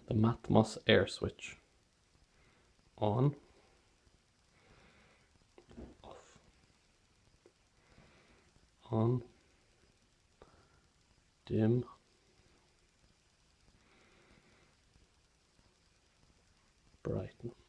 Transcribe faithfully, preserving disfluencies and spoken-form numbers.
the Matmos air switch. On, off, on, dim, brighten.